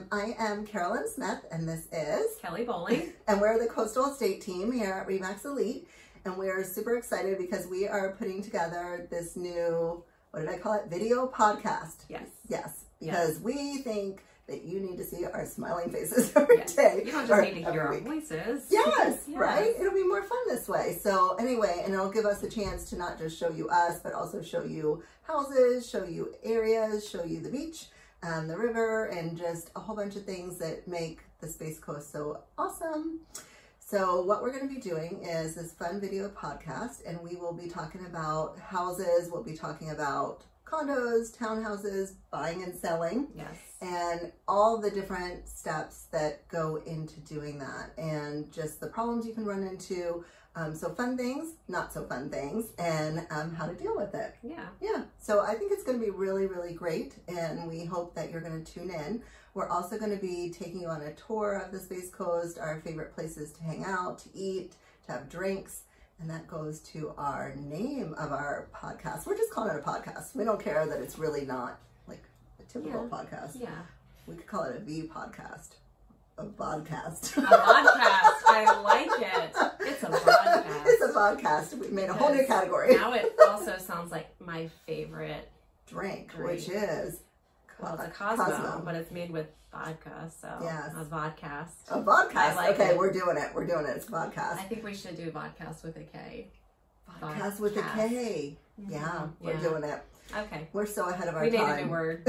I am Carolyn Smith, and this is Kelly Bowling. And we're the Coastal Estate team here at Remax Elite. And we're super excited because we are putting together this new, what did I call it? Video podcast. Yes. Yes. Because we think that you need to see our smiling faces every day. You don't just need to hear our voices. Yes, right? It'll be more fun this way. So anyway, and it'll give us a chance to not just show you us, but also show you houses, show you areas, show you the beach, the river, and just a whole bunch of things that make the Space Coast so awesome. So what we're going to be doing is this fun video podcast, and we will be talking about houses, we'll be talking about condos, townhouses, buying and selling. Yes. And all the different steps that go into doing that, and just the problems you can run into. So fun things, not so fun things, and how to deal with it. Yeah. Yeah. So I think it's going to be really, really great, and we hope that you're going to tune in. We're also going to be taking you on a tour of the Space Coast, our favorite places to hang out, to eat, to have drinks. And that goes to our name of our podcast. We're just calling it a podcast. We don't care that it's really not like a typical podcast. Yeah. We could call it a V podcast. A vodcast. A vodcast. I like it. It's a vodcast. It's a vodcast. We made a whole new category. Now it also sounds like my favorite drink. Which is well, it's a Cosmo, but it's made with vodka, so yes. A vodcast. A vodcast. Like okay, it. We're doing it. We're doing it. It's a vodcast. I think we should do vodcast with a K. Vodcast with a K. Yeah, we're doing it. Okay. We're so ahead of our time. We made a new word.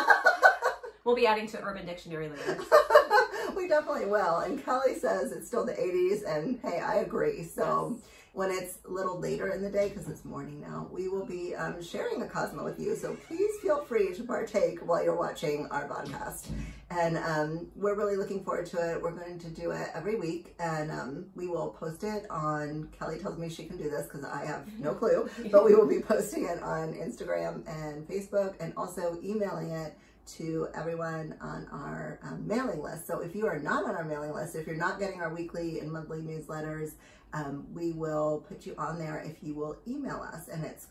We'll be adding to Urban Dictionary later. We definitely will. And Kelly says it's still the 80s, and hey, I agree. So yes. When it's a little later in the day, because it's morning now, we will be sharing a Cosmo with you. So please feel free to partake while you're watching our podcast. And we're really looking forward to it. We're going to do it every week, and we will post it on, Kelly tells me she can do this because I have no clue, but we will be posting it on Instagram and Facebook, and also emailing it to everyone on our mailing list. So if you are not on our mailing list, if you're not getting our weekly and monthly newsletters, we will put you on there if you will email us, and it's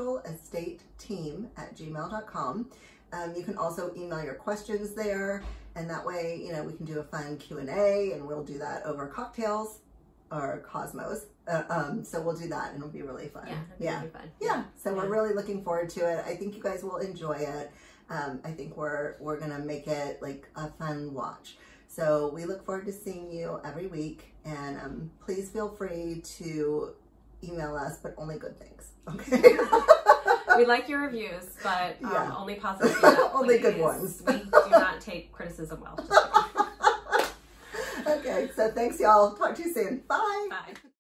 coastalestateteam@gmail.com. You can also email your questions there, and that way, you know, we can do a fun Q&A, and we'll do that over cocktails or Cosmos. So we'll do that, and it'll be really fun. Yeah, it'll be fun. Yeah. So we're really looking forward to it. I think you guys will enjoy it. I think we're gonna make it like a fun watch. So we look forward to seeing you every week, and please feel free to email us, but only good things. Okay. We like your reviews, but only positive. Only good ones. We do not take criticism well. Okay, so thanks y'all. Talk to you soon. Bye. Bye.